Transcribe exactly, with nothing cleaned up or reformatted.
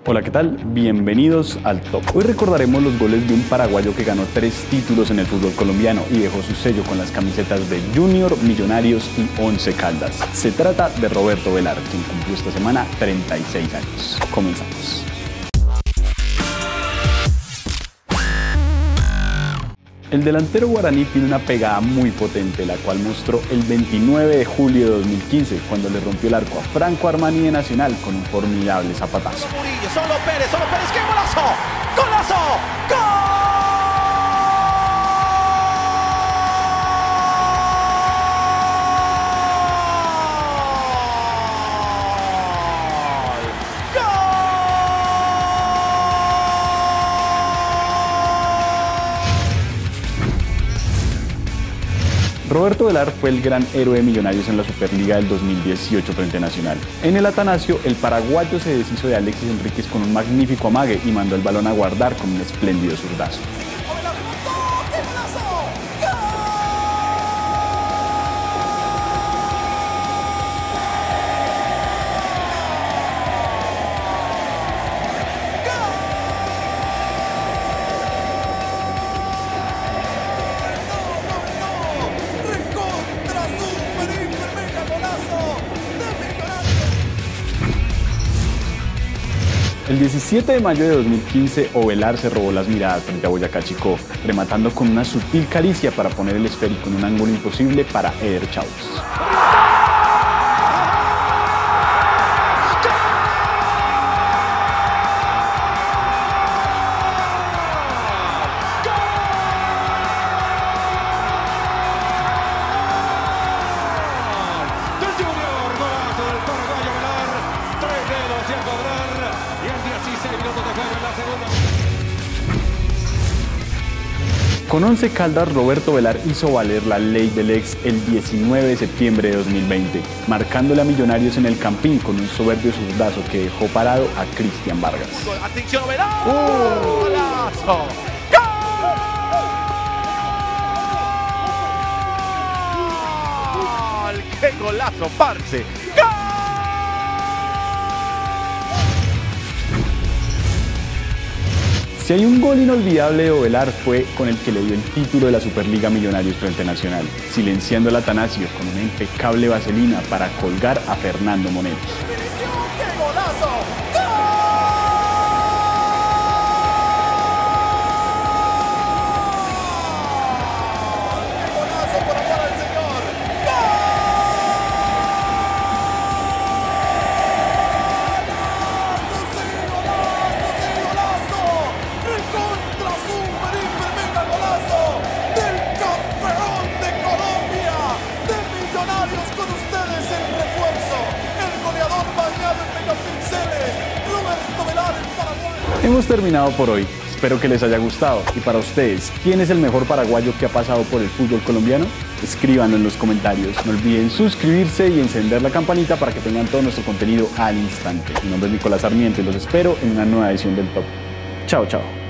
Hola, ¿qué tal? Bienvenidos al Top. Hoy recordaremos los goles de un paraguayo que ganó tres títulos en el fútbol colombiano y dejó su sello con las camisetas de Junior, Millonarios y Once Caldas. Se trata de Roberto Velar, quien cumplió esta semana treinta y seis años. Comenzamos. El delantero guaraní tiene una pegada muy potente, la cual mostró el veintinueve de julio de dos mil quince, cuando le rompió el arco a Franco Armani de Nacional con un formidable zapatazo. Murillo, solo Pérez, solo Pérez, ¡qué golazo! ¡Golazo! ¡Gol! Roberto Velar fue el gran héroe de Millonarios en la Superliga del dos mil dieciocho frente a Nacional. En el Atanasio, el paraguayo se deshizo de Alexis Enríquez con un magnífico amague y mandó el balón a guardar con un espléndido zurdazo. El diecisiete de mayo de dos mil quince, Ovelar se robó las miradas frente a Boyacá Chicó, rematando con una sutil caricia para poner el esférico en un ángulo imposible para Eder Chaus. Con Once Caldas, Roberto Velar hizo valer la ley del ex el diecinueve de septiembre de dos mil veinte, marcándole a Millonarios en el Campín con un soberbio zurdazo que dejó parado a Cristian Vargas. ¡Atención, Velar! ¡Uh! ¡Golazo! ¡Gol! ¡Qué golazo, parce! ¡Gol! Si hay un gol inolvidable de Ovelar fue con el que le dio el título de la Superliga Millonarios frente a Nacional, silenciando al Atanasio con una impecable vaselina para colgar a Fernando Monetti. ¡Qué golazo! Hemos terminado por hoy, espero que les haya gustado. Y para ustedes, ¿quién es el mejor paraguayo que ha pasado por el fútbol colombiano? Escríbanlo en los comentarios. No olviden suscribirse y encender la campanita para que tengan todo nuestro contenido al instante. Mi nombre es Nicolás Sarmiento y los espero en una nueva edición del Top. Chao, chao.